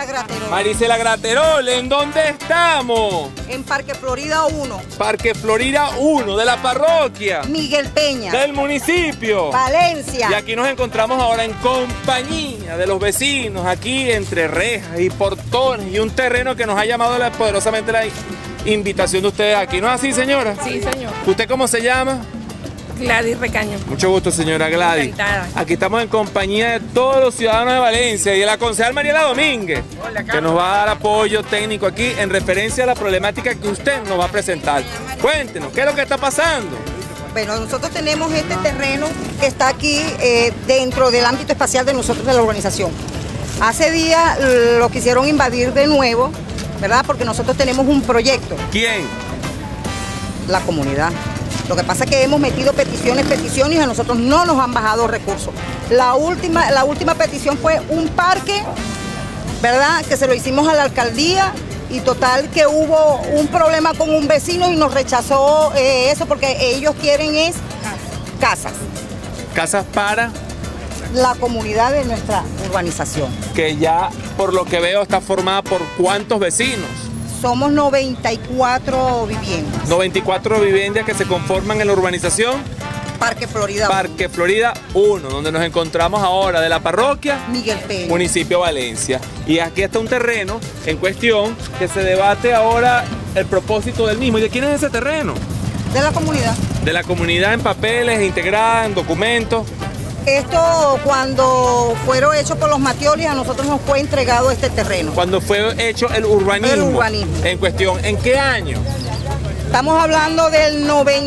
Marisela Graterol. Marisela Graterol, ¿en dónde estamos? En Parque Florida 1. Parque Florida 1, de la parroquia Miguel Peña. del municipio Valencia. Y aquí nos encontramos ahora en compañía de los vecinos, aquí entre rejas y portones y un terreno que nos ha llamado poderosamente la invitación de ustedes aquí. ¿No es así, señora? Sí, señor. ¿Usted cómo se llama? Gladys Recaño. Mucho gusto, señora Gladys. Encantada. Aquí estamos en compañía de todos los ciudadanos de Valencia y de la concejal Mariela Domínguez, que nos va a dar apoyo técnico aquí en referencia a la problemática que usted nos va a presentar. Cuéntenos, ¿qué es lo que está pasando? Bueno, nosotros tenemos este terreno que está aquí dentro del ámbito espacial de nosotros de la urbanización. Hace días lo quisieron invadir de nuevo, ¿verdad? Porque nosotros tenemos un proyecto. ¿Quién? La comunidad. Lo que pasa es que hemos metido peticiones y a nosotros no nos han bajado recursos. La última petición fue un parque, ¿verdad? Que se lo hicimos a la alcaldía y total que hubo un problema con un vecino y nos rechazó eso porque ellos quieren es casas. Casas para... La comunidad de nuestra urbanización. Que ya, por lo que veo, está formada por ¿cuántos vecinos? Somos 94 viviendas. 94 viviendas que se conforman en la urbanización Parque Florida 1. Parque Florida 1, donde nos encontramos ahora de la parroquia Miguel Peña. Municipio Valencia. Y aquí está un terreno en cuestión que se debate ahora el propósito del mismo. ¿Y de quién es ese terreno? De la comunidad. De la comunidad en papeles, integrada, en documentos. Esto cuando fueron hechos por los Matiolis, a nosotros nos fue entregado este terreno. Cuando fue hecho el urbanismo. El urbanismo. En cuestión, ¿en qué año? Estamos hablando del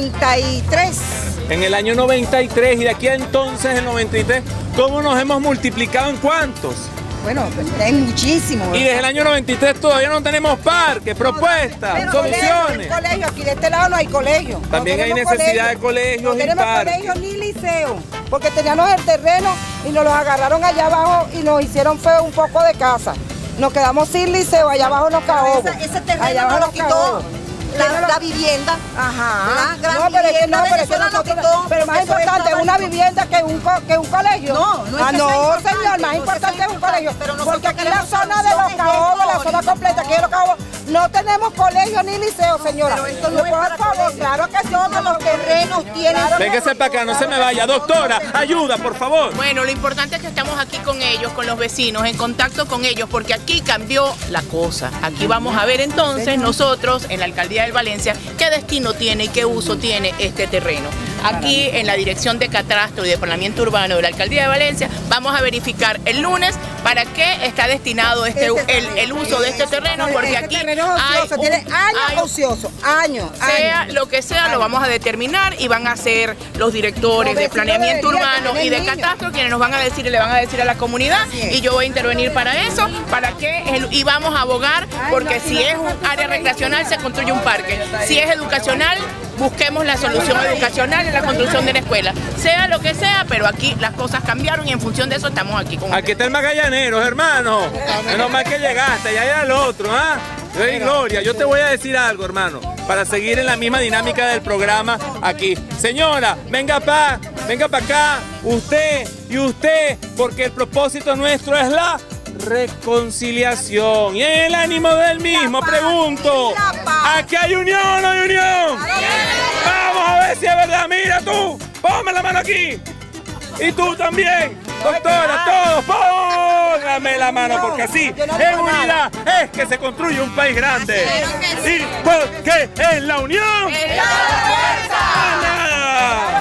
93. En el año 93 y de aquí a entonces, el 93, ¿cómo nos hemos multiplicado en cuántos? Bueno, es muchísimo. Y desde el año 93 todavía no tenemos parques, propuestas, pero soluciones. Colegio, aquí de este lado no hay colegio. También hay necesidad de colegios no y tenemos parques. colegios ni liceo, porque teníamos el terreno y nos los agarraron allá abajo y nos hicieron feo un poco de casa. Nos quedamos sin liceo, allá abajo nos cagó. Ese terreno allá abajo nos quitó la vivienda. Ajá. No, pero es que no, pero más importante es una vivienda que un colegio. No, no, señor, más importante es un colegio. Porque aquí en la zona de los caobos, la zona completa, aquí en los caobos, no tenemos colegio ni liceo, señora. Pero esto no es por favor, claro que todos los terrenos tienen. Véngase para acá, no se me vaya. Doctora, ayuda, por favor. Bueno, lo importante es que estamos aquí con ellos, con los vecinos, en contacto con ellos, porque aquí cambió la cosa. Aquí vamos a ver entonces nosotros, en la alcaldía del Valencia, qué destino tiene y qué uso tiene este terreno. Aquí en la Dirección de Catastro y de Planeamiento Urbano de la Alcaldía de Valencia vamos a verificar el lunes para qué está destinado el uso de este terreno, porque aquí tiene años ociosos, años. Sea lo que sea, lo vamos a determinar y van a ser los directores de Planeamiento Urbano y de Catastro quienes nos van a decir y le van a decir a la comunidad, y yo voy a intervenir para eso, y vamos a abogar porque si es un área recreacional se construye un parque, si es educacional busquemos la solución educacional en la construcción de la escuela, sea lo que sea, pero aquí las cosas cambiaron y en función de eso estamos aquí con Aquí está el Magallaneros, hermano. Menos mal que llegaste, ya era el otro, ¿ah? Rey Gloria, yo te voy a decir algo, hermano, para seguir en la misma dinámica del programa aquí. Señora, venga para acá, usted y usted, porque el propósito nuestro es la reconciliación. Y en el ánimo del mismo, pregunto, ¿aquí hay unión o no hay unión? Vamos a ver si es verdad. Mira tú, ponme la mano aquí. Y tú también, doctora, todos, póngame la mano, porque así, en unidad, es que se construye un país grande. Y porque en la unión, ¡es la fuerza!